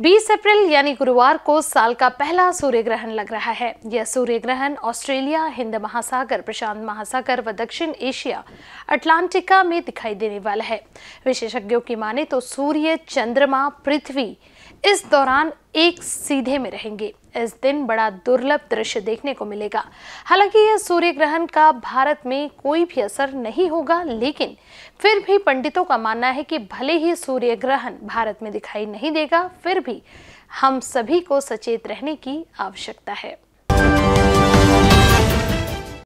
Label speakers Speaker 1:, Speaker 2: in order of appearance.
Speaker 1: 20 अप्रैल यानी गुरुवार को साल का पहला सूर्य ग्रहण लग रहा है। यह सूर्य ग्रहण ऑस्ट्रेलिया, हिंद महासागर, प्रशांत महासागर व दक्षिण एशिया अटलांटिका में दिखाई देने वाला है। विशेषज्ञों की माने तो सूर्य, चंद्रमा, पृथ्वी इस दौरान एक सीधे में रहेंगे। इस दिन बड़ा दुर्लभ दृश्य देखने को मिलेगा। हालांकि यह सूर्य ग्रहण का भारत में कोई भी असर नहीं होगा, लेकिन फिर भी पंडितों का मानना है कि भले ही सूर्य ग्रहण भारत में दिखाई नहीं देगा, फिर भी हम सभी को सचेत रहने की आवश्यकता है।